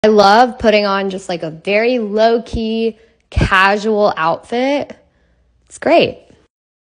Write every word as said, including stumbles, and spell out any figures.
I love putting on just like a very low-key, casual outfit. It's great.